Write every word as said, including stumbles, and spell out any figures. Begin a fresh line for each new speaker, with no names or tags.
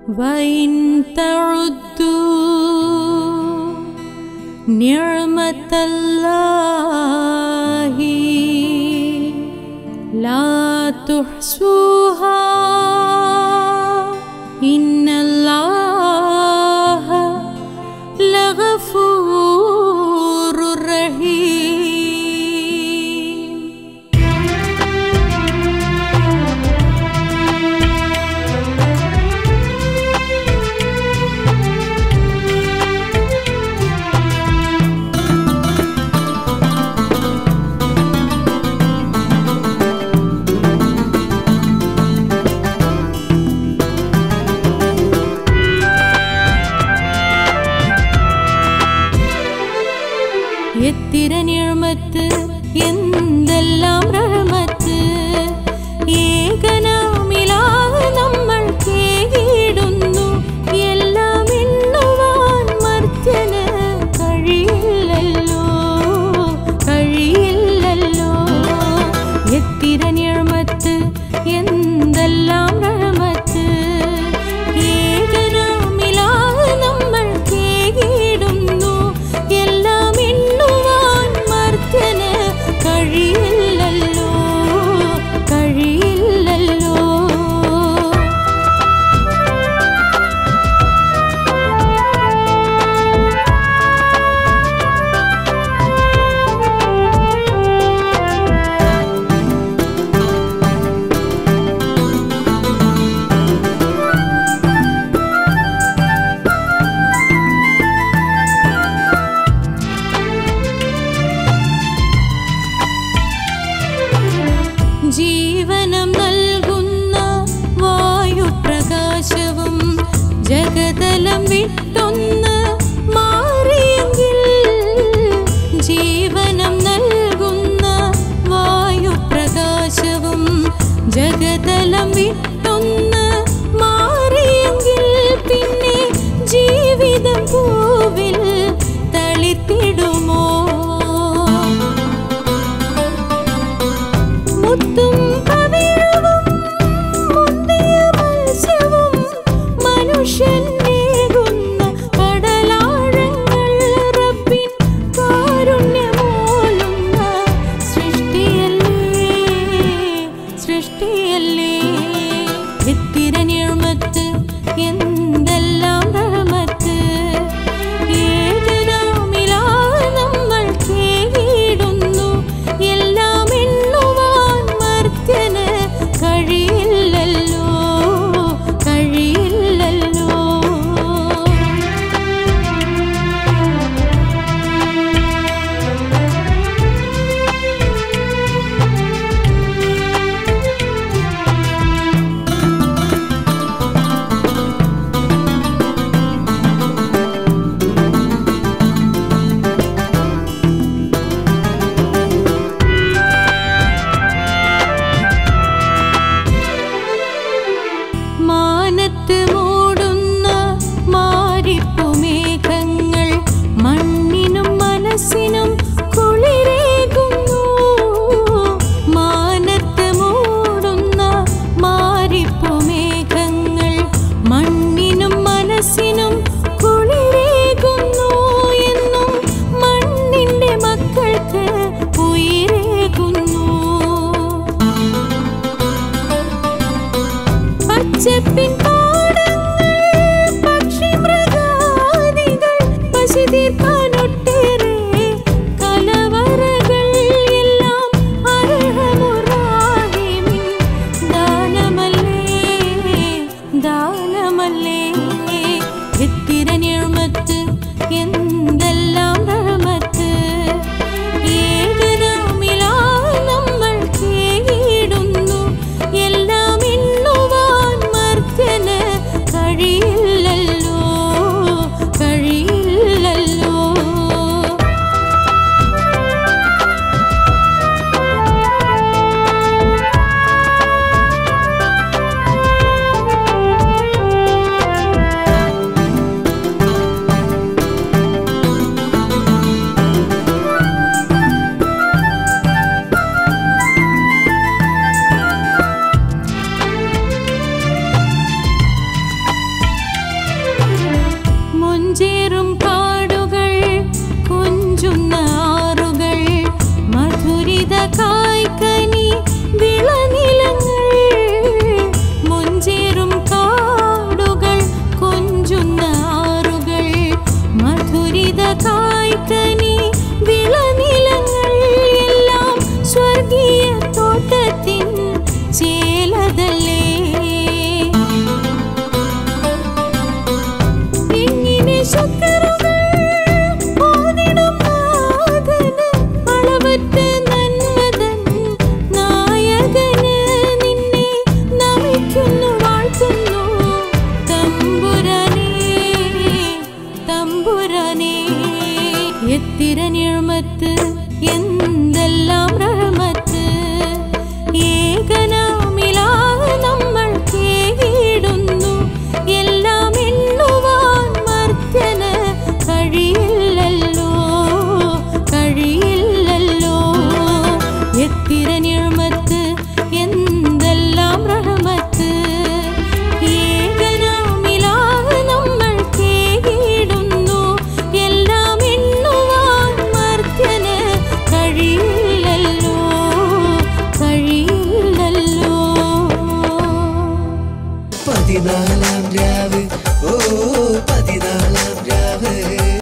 وإن تعدوا نعمة الله لا تحصوها إن الله لغفور رحيم. എത്തിര നിഅമത്ത് എന്തെല്ലാം റഹ്മത്ത് ഏകനാമിലാഹ് നമ്മൾ കേടുന്നു എല്ലാം എണ്ണുവാൻ മർത്യന് കഴിയില്ലല്ലോ കഴിയില്ലല്ലോ. എത്തിര നിഅമത്ത് എന്തെല്ലാം റഹ്മത്ത് ഏകനാമിലാഹ് നമ്മൾ കേടുന്നു എല്ലാം കഴിയില്ലല്ലോ കഴിയില്ലല്ലോ. ജീവനം നൽകുന്ന വായുപ്രകാശവും ജഗതലം വിട്ടൊന്ന് മാറിയെങ്കിൽ ജീവനം നൽകുന്ന വായുപ്രകാശവും ജഗതലം വിട്ടൊന്ന് മാറിയെങ്കിൽ പിന്നെ ജീവിതം പൂവിൽ തളിത്തിടുമോ? മുത്തും പവിഴവും മുന്തിയ മത്സ്യവും മനുഷ്യനേകുന്ന കടലാഴങ്ങൾ റബ്ബിൻ കാരുണ്യമോലുന്ന സൃഷ്ടിയല്ലേ സൃഷ്ടിയല്ലേ. എത്തിര നിഅമത്ത് എന്തെല്ലാം റഹ്മത്ത് ഏകനാമിലാഹ് നമ്മൾ കേടുന്നു എല്ലാം എണ്ണുവാൻ മർത്യന് കഴിയില്ലല്ലോ കഴിയില്ലല്ലോ. മാനത്ത് മൂടുന്ന മാരിപ്പുമേഘങ്ങൾ മണ്ണിനും മനസ്സിനും കുളിരേകുന്നു. മാനത്ത് മൂടുന്ന മാരിപ്പുമേഘങ്ങൾ മണ്ണിനും മനസ്സിനും കുളിരേകുന്നു എന്നും മണ്ണിന്റെ മക്കൾക്ക് ഉയിരേകുന്നു. പച്ചപ്പിൻ പാടങ്ങൾ പക്ഷി മൃഗാദികൾ പശുതീർപ്പാനൊട്ടേറെ കലവറകൾ എല്ലാം അർഹമുറാഹിമിൻ ദാനമല്ലേ ദാനമല്ലേ. എത്തിര നിഅമത്ത് എന്തെല്ലാം റഹ്മത്ത് ഏകനാമിലാഹ് നമ്മൾ കേടുന്നു എല്ലാം എണ്ണുവാൻ മർത്യന് കഴിയില്ലല്ലോ കഴിയില്ലല്ലോ.
പതിനാലാം രാവ് ഓ പതിനാലാം